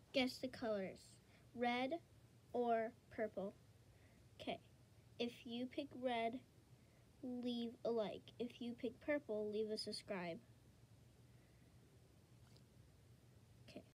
Guess the colors. Red or purple? Okay. If you pick red, leave a like. If you pick purple, leave a subscribe.